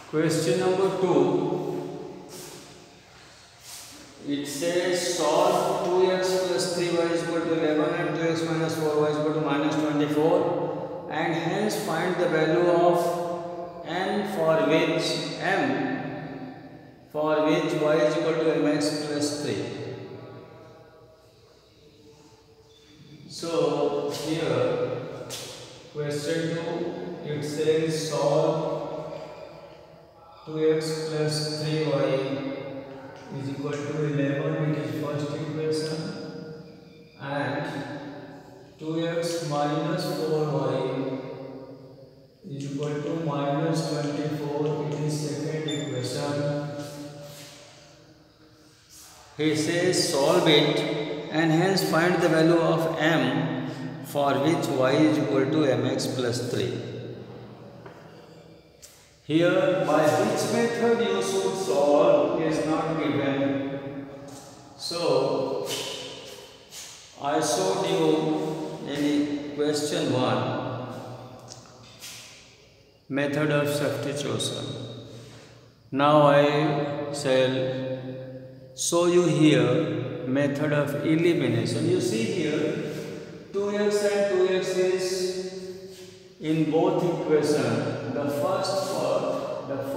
Question number 2. It says solve 2x plus 3y is equal to 11 and 2x minus 4y is equal to minus 24, and hence find the value of n for which y is equal to mx plus 3. So here question 2, it says solve 2x plus 3y is equal to 11, it is first equation, and 2x minus 4y is equal to minus 24, it is second equation. He says solve it and hence find the value of m for which y is equal to mx plus 3. Here, by which method you should solve is not given. So, I showed you in question 1 method of substitution. Now I shall show you here method of elimination. You see here 2x and 2x is in both equations. The first part, term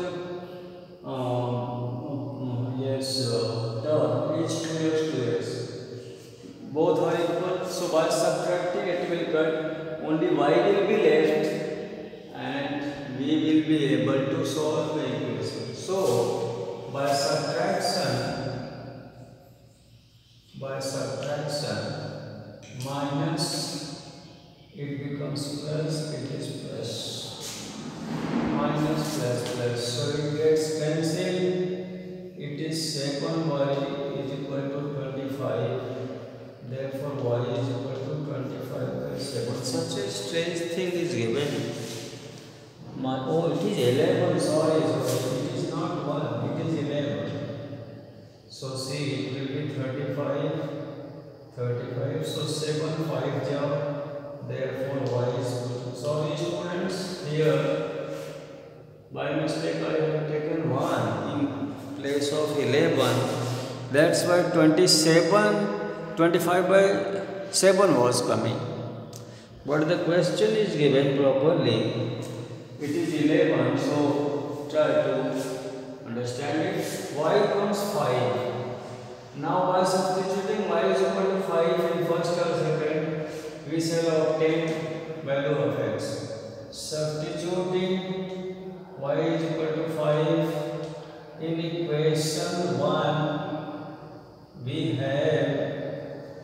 is 2x. Both are equal, so by subtracting it will cut, only y will be left and we will be able to solve the equation. So by subtraction minus, it becomes plus, it is plus, minus plus plus, so it gets cancelled. It is 7y is equal to 25, therefore y is equal to 25 by 7. Such a strange thing is given. It is 11, sorry, it is not 1, it is 11. So see, it will be 35, so 7 5 jump, therefore y is equal to, sorry students, here by mistake I have taken 1 in place of 11, that's why 25 by 7 was coming, but the question is given properly, it is 11, so try to understand it. Y comes 5. Now by substituting y is equal to 5 in first or second, we shall obtain value of x. Substituting y is equal to 5 in equation 1, we have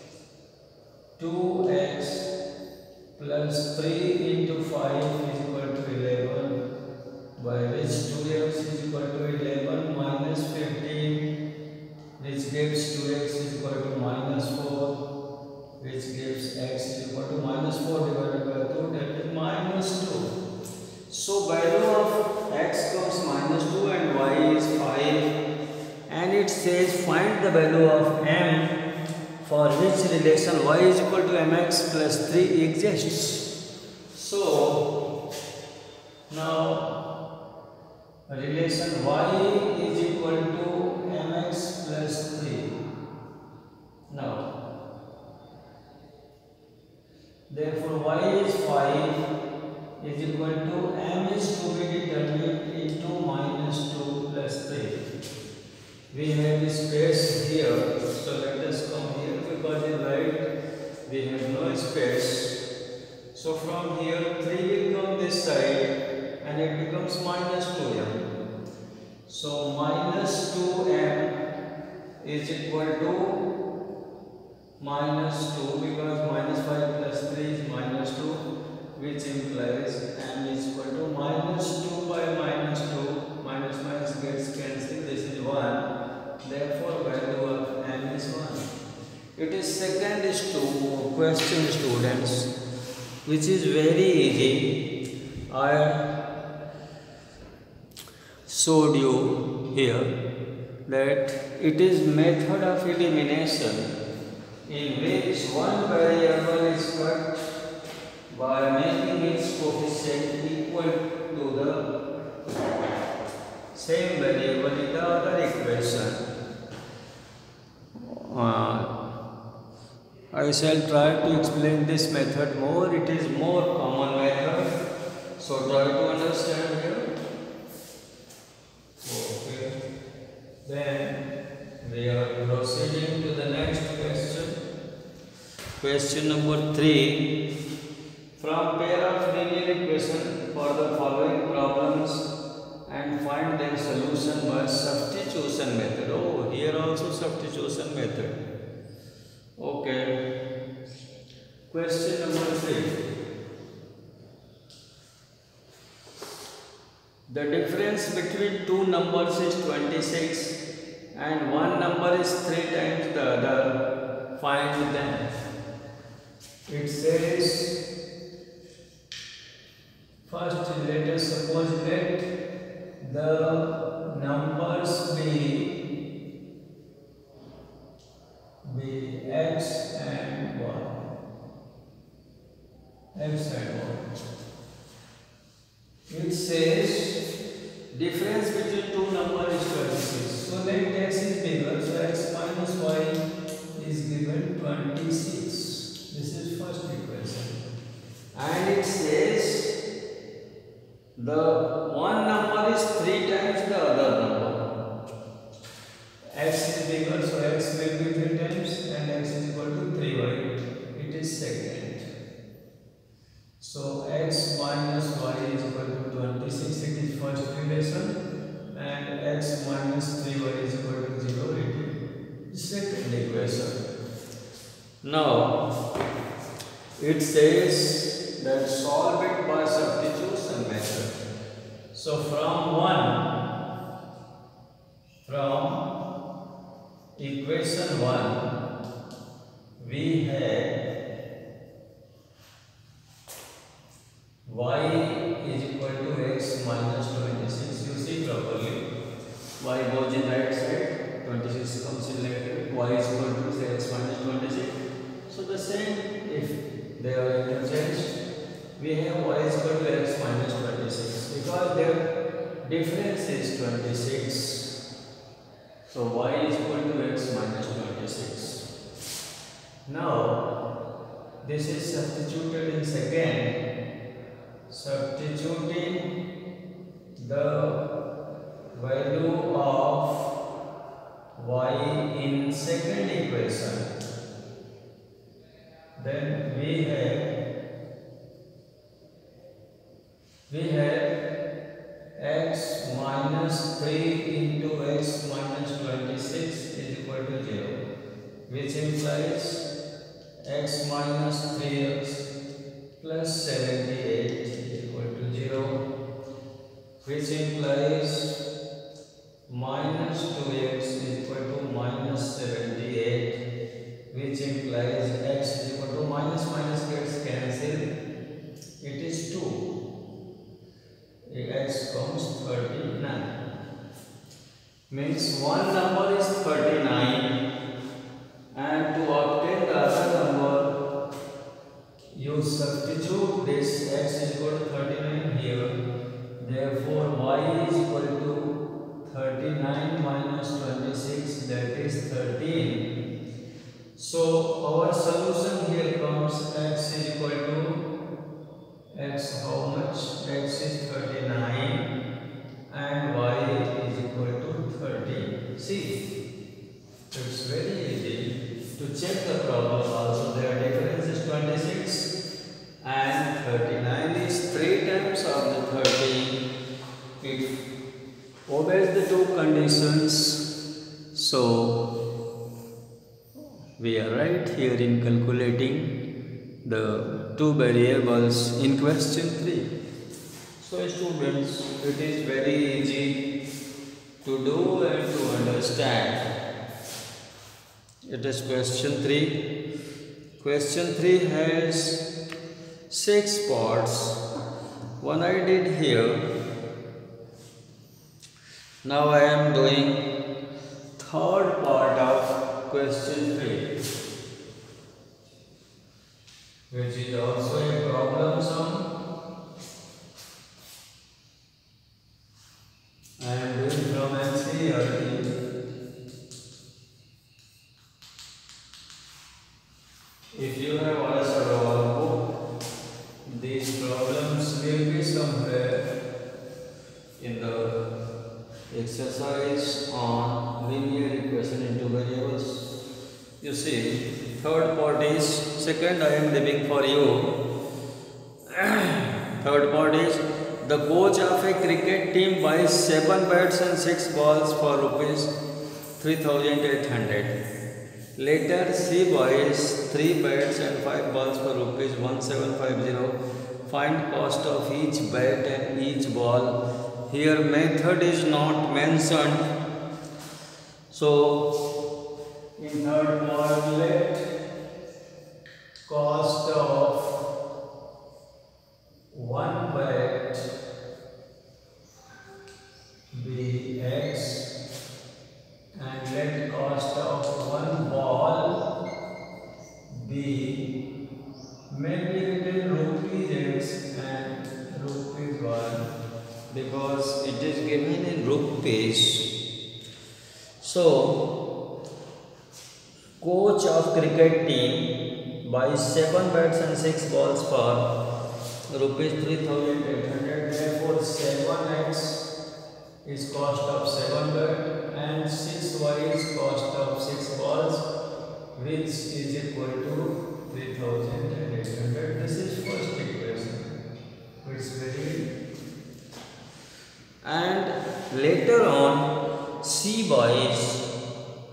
2x plus 3 into 5 is equal to 11, by which 2x is equal to 11 minus 15, which gives 2x is equal to minus 4, which gives x is equal to minus 4 divided by 2, that is minus 2. So value of x comes minus 2 and y is 5, and it says find the value of m for which relation y is equal to mx plus 3 exists. So now relation y is equal to mx plus 3. Now therefore y is 5 is equal to m is to be determined into minus 2 plus 3. We have space here, so let us come here because in right we have no space. So from here 3 will come this side and it becomes minus 2m. So minus 2m is equal to minus 2 because minus 5 plus 3 is minus 2, which implies m is equal to minus 2 by minus 2, minus minus gets cancelled, this is 1, therefore value of m is 1. It is second question students, which is very easy. I showed you here that it is method of elimination in which one variable is cut by making its coefficient equal to the same variable in the other equation. I shall try to explain this method more. It is more common method, so try to understand here. Okay, then we are proceeding to the next question. Question number 3. From pair of linear equation for the following problems and find their solution by substitution method. Oh, here also substitution method. Okay. Question number 3. The difference between two numbers is 26 and one number is 3 times the other. Find them. It says, first let us suppose let the numbers be x and y. X and y. It says difference between two numbers is 26. So let x is bigger, so x minus y is given 26. This is first equation. And it says the one number is 3 times the other number. X is bigger, so x will be 3 times and x is equal to 3y. It is second. So x minus y is equal to 26. It is first relation. And x minus 3y is equal to 0. It is second equation. Now it says that solve it by substitution method. So from equation 1 we have y is equal to x minus 26. You see properly, y goes in right side, 26 comes in left side, y is equal to say x minus 26. So the same, if they are interchanged, we have y is equal to x minus 26 because their difference is 26. So y is equal to x minus 26. Now this is substituted in second. Substituting the value of y in second equation, then we have x minus 3 into x minus 26 is equal to 0, which implies x minus 3x plus 78 is equal to 0, which implies minus 2x is equal to minus 78, which implies x is equal to minus gets cancelled. It is 2. X comes 39. Means one number is 39, and to obtain the other number, you substitute this x is equal to 39 here. Therefore, y is equal to 39 minus 26, that is 13. So our solution here comes x is equal to x how much? X is 39 and y is equal to 30. See, it's very easy to check the problem also. Their difference is 26 and 39 is 3 times of the 30. It obeys the two conditions. So we are right here in calculating the two variables in question 3. So students, it is very easy to do and to understand. It is question 3. Question 3 has 6 parts. One I did here. Now I am doing third part of question 3, which is also a problem sum. I am doing here if you have answered our book, these problems will be somewhere in the exercise on linear equation into variables. You see, third part is, second I am leaving for you. Third part is, the coach of a cricket team buys 7 bats and 6 balls for rupees 3,800. Later, she buys 3 bats and 5 balls for rupees 1,750. Find cost of each bat and each ball. Here method is not mentioned. So, in third part, let cost of one bat be X and let cost of one ball be maybe written rupees X and rupees 1 because it is given in rupees. So, coach of cricket team buys 7 bats and 6 balls for rupees 3,800. Therefore 7x is cost of 7 bat and 6y is cost of 6 balls, which is equal to 3,800. This is first equation. It's very, and later on C buys,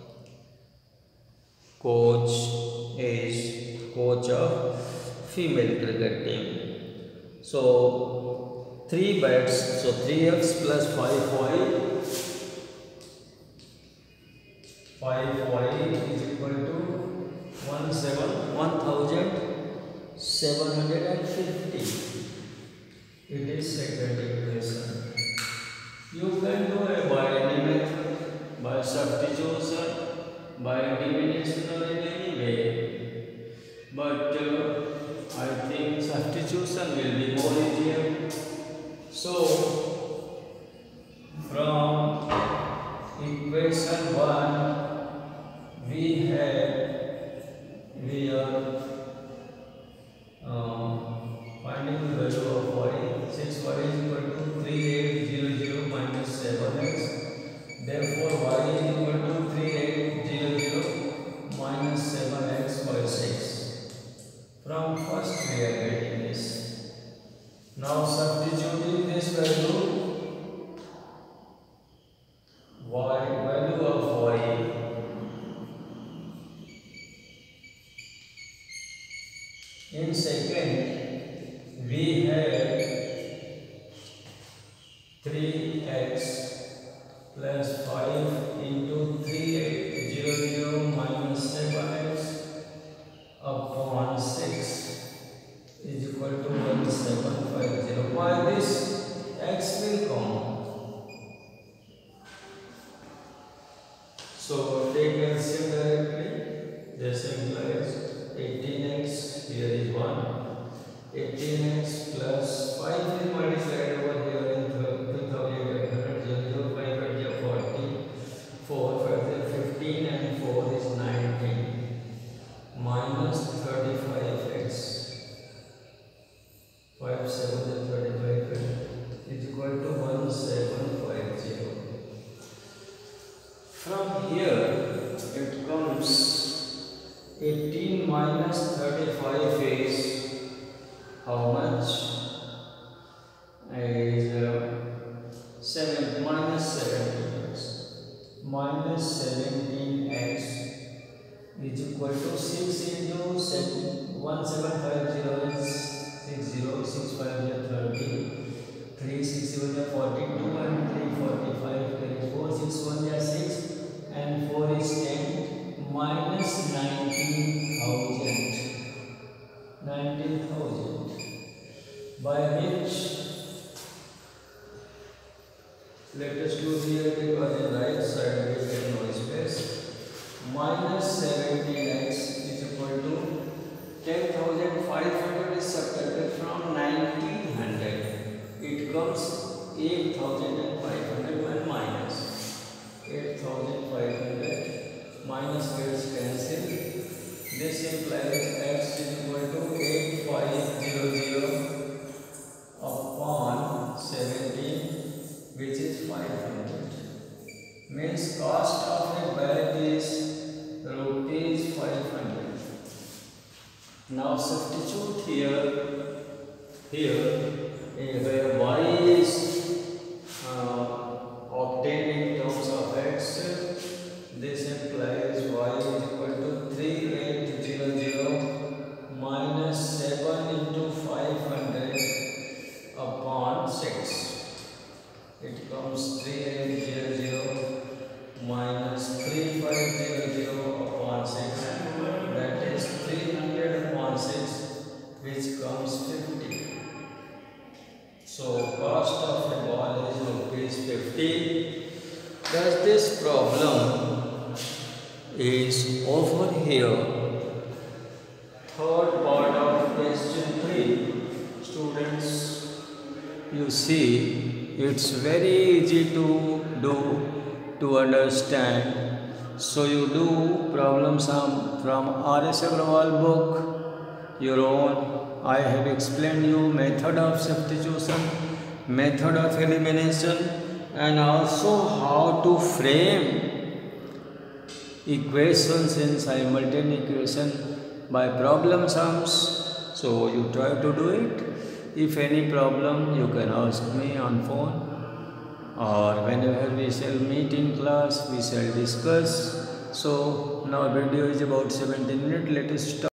coach is coach of female cricket team. So 3 bats, so 3x plus 5y, 5y is equal to 1,750. It is second equation. You can do it by any method, by substitution, by elimination or in any way. But I think substitution will be more easier. So, from equation 1, we are finding the value of y. 6y is equal to 3800 minus 7x. Therefore, y is equal to 3800 minus 7x by 6. From first we are getting this. Now substituting this value, value of y in second, we have 3x plus 5 into 3800 minus 7x upon 6 is equal to 1750. By this, x will come. So take LCM directly. This implies 18x, here is 1. 18x plus 5 is multiplied over here in 2800. 0, 5 40. 4, 15 and 4 is 19. Minus 35x. 5, 7 35 is equal to 1750. From here it comes 18 minus 35 is how much? Is 7 minus 17x. Minus 17x is equal to 6 into 1750 is 60, 6 5 is 30, 3 6 is 42 and 3 45 is 4, 6 1 is 6 and 4 is 10 minus 19,000. 19,000 by which, let us do here because in right side we get no space. Minus 17x is equal to 10,500 is subtracted from 1900. It comes 8,500 minus minus gets cancelled. This implies x is equal to 8500 upon 17, which is 500. Means cost of a bed is rupees 500. Now substitute here where y is obtained in terms of x. This implies y is equal to 3800 minus 7 into 500 upon 6. It comes 3800 minus 3500 upon 6. That is 300 upon 6, which comes 50. So cost of a ball is rupees 50. Thus this problem is over here. Third part of question 3. Students, you see, it's very easy to do, to understand. So you do problem sum from R.S. Agrawal book, your own. I have explained you method of substitution, method of elimination, and also how to frame equations in simultaneous equation by problem sums. So you try to do it. If any problem, you can ask me on phone, or whenever we shall meet in class, we shall discuss. So now video is about 17 minutes. Let us start.